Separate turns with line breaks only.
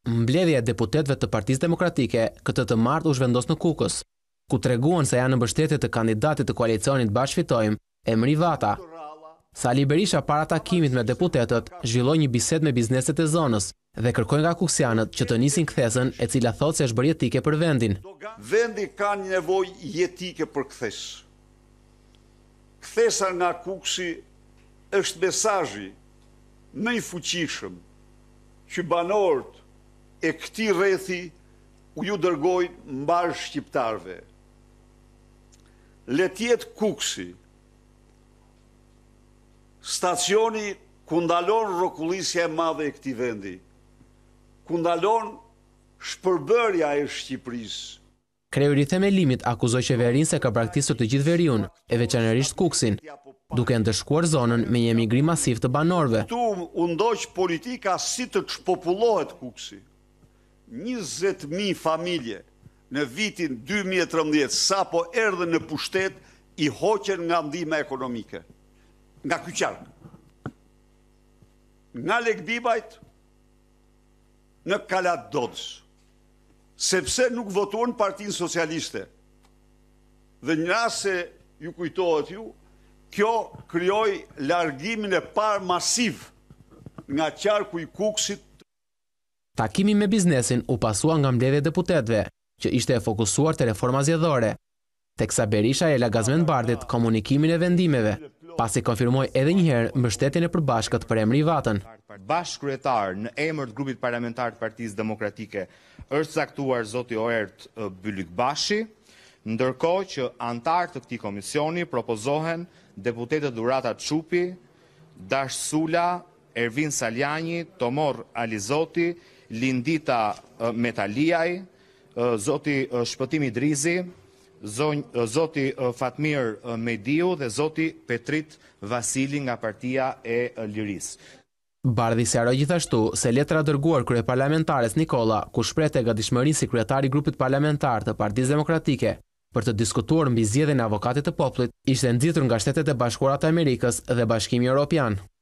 mbledhja e deputetëve të Partisë Demokratike këtë të martë u zhvendos në Kukës, ku treguan se janë në mbështetje të kandidatit të koalicionit Bashkë Fitojmë, Emri Vata. Sali Berisha para takimit me deputetët zhvilloi një bisedë me bizneset e zonës dhe kërkoi nga kuksianët që të nisin kthesën, e cila thotë se është bërë jetike për vendin.
Vendi ka një nevojë jetike për kthesë. Kthesa nga Kuksi është mesazhi më i fuqishëm që banorët e këtij rrethi u ju dërgojnë mbar shqiptarëve. Le të jetë Kuksi stacioni ku ndalon rrokullisja e madhe e këtij vendi, ku ndalon shpërbërja e Shqipërisë.
Kreu i themelimit akuzoi qeverinë se ka braktisur të gjithë Veriun, e veçanërisht Kuksin, duke ndëshkuar zonën me një emigrim masiv të banorëve.
Tu u ndoq politika si të çpopullohet Kuksi. 20.000 familje në vitin 2013 sapo erdhën në pushtet i hoqen nga ndihma ekonomike. Nga ky qark. Nga Lekbibajt në Kalat Dodës. Sepse nuk votuan Partinë Socialiste. Dhe një rast se ju kujtohet ju, kjo krijoi largimin e parë masiv nga qarku i Kuksit.
Takimi me biznesin u pasua nga mbledhja e deputetëve, që ishte e fokusuar te reforma zgjedhore, teksa Berisha e la Gazmend Bardit komunikimin e vendimeve, pasi konfirmoi edhe një herë mbështetjen e përbashkët për Emri Vatën.
Bashkryetar në emër të grupit parlamentar të Partisë Demokratike është caktuar zoti Oert Bylykbashi, ndërkohë që antarë të këtij komisioni propozohen deputetët Durata Çupi, Dash Sula, Ervin Saljani, Tomor Alizoti, Lindita Metaliaj, zoti Shpëtim Idrizi, zoti Fatmir Mediu dhe zoti Petrit Vasili nga Partia e Lirisë.
Bardhi sqaroi gjithashtu se letra dërguar kryeparlamentares Nikolla, ku shprehte gatishmërinë si kryetari i grupit parlamentar të Partisë Demokratike për të diskutuar mbi zgjedhjen e avokatit të popullit, ishte nxitur nga Shtetet e Bashkuara të Amerikës dhe Bashkimi Evropian.